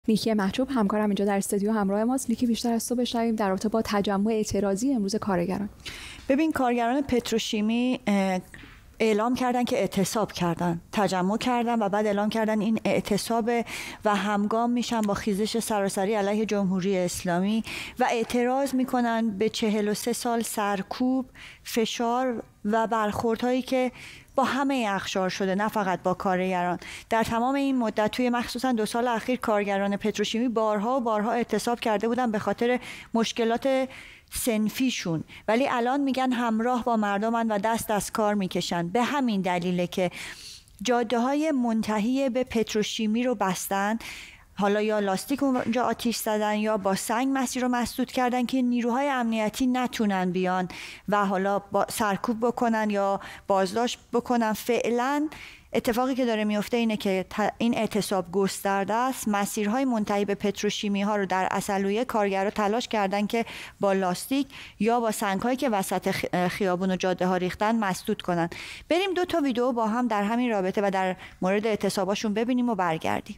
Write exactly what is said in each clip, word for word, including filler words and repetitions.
نیکی محجوب همکارم اینجا در استودیو همراه ماست. نیکی، بیشتر از تو بشنویم در رابطه با تجمع اعتراضی امروز کارگران. ببین، کارگران پتروشیمی اعلام کردن که اعتصاب کردن، تجمع کردن و بعد اعلام کردن این اعتصاب و همگام میشن با خیزش سراسری علیه جمهوری اسلامی و اعتراض میکنن به چهل و سه سال سرکوب، فشار و برخوردهایی که با همه اقشار شده، نه فقط با کارگران. در تمام این مدت، توی مخصوصا دو سال اخیر، کارگران پتروشیمی بارها و بارها اعتصاب کرده بودن به خاطر مشکلات صنفیشون، ولی الان میگن همراه با مردمن و دست از کار میکشن. به همین دلیله که جاده های منتهی به پتروشیمی رو بستن، حالا یا لاستیک اونجا آتیش زدن یا با سنگ مسیر رو مسدود کردن که نیروهای امنیتی نتونن بیان و حالا با سرکوب بکنن یا بازداشت بکنن. فعلا اتفاقی که داره میفته اینه که این اعتصاب گسترده است. مسیرهای منتهی به پتروشیمی ها رو در اصلویه کارگرها تلاش کردن که با لاستیک یا با سنگ‌هایی که وسط خیابون و جاده ها ریختن مسدود کنن. بریم دو تا ویدیو با هم در همین رابطه و در مورد اعتصاباشون ببینیم و برگردیم.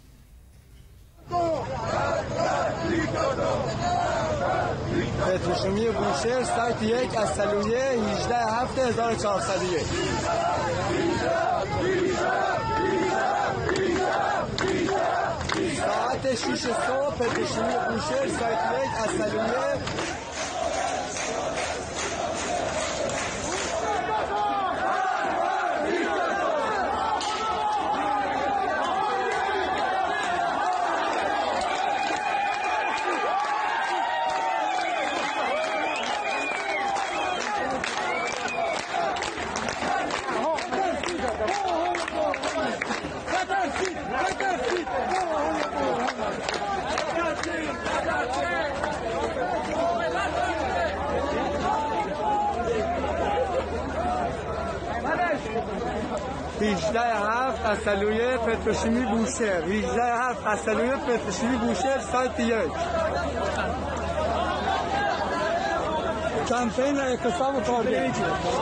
پتروشیمی بوشهر، سایت یک، اصلویه، هجده هفت هزار و چهارصد و یک. ساعت شش صبح، پتروشیمی بوشهر، سایت یک، اصلویه. هجده هفت اصلویه پتروشیمی بوشهر، هجده هفت اصلویه پتروشیمی بوشهر، سایت یک. کمپین اعتصاب کارگر.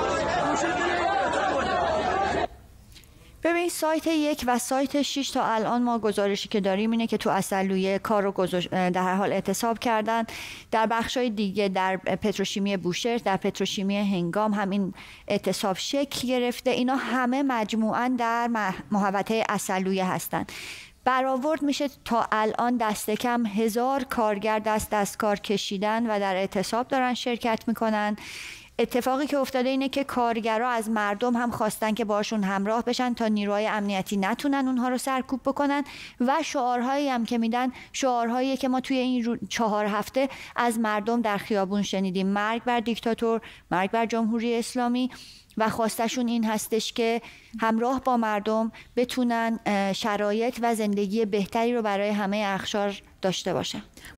ببین، سایت یک و سایت شش تا الان ما گزارشی که داریم اینه که تو اصلویه کار رو گذاشت، در هر حال اعتصاب کردن. در بخشای دیگه، در پتروشیمی بوشهر، در پتروشیمی هنگام همین اعتصاب شکل گرفته. اینا همه مجموعاً در محوطه اصلویه هستن. برآورد میشه تا الان دست کم هزار کارگر دست از کار کشیدن و در اعتصاب دارن شرکت میکنن. اتفاقی که افتاده اینه که کارگرها از مردم هم خواستن که باشون همراه بشن تا نیروهای امنیتی نتونن اونها رو سرکوب بکنن و شعارهایی هم که میدن شعارهایی که ما توی این چهار هفته از مردم در خیابون شنیدیم: مرگ بر دیکتاتور، مرگ بر جمهوری اسلامی. و خواستشون این هستش که همراه با مردم بتونن شرایط و زندگی بهتری رو برای همه اقشار داشته باشن.